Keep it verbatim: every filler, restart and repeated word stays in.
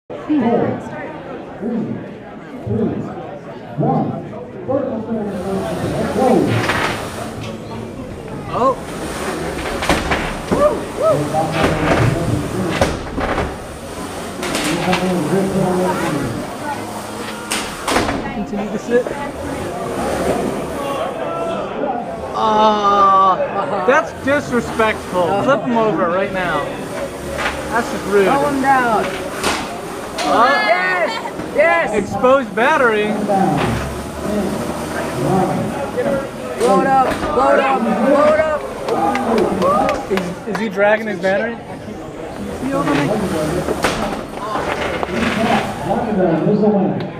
Oh. Continue to sit. Ah, uh, that's disrespectful. Flip him over right now. That's just rude. Pull him down. Oh. Yes! Yes! Exposed battery. Load up! Load up! Load up! Is, is he dragging his battery? Is he over me? Whackaderm is the winner.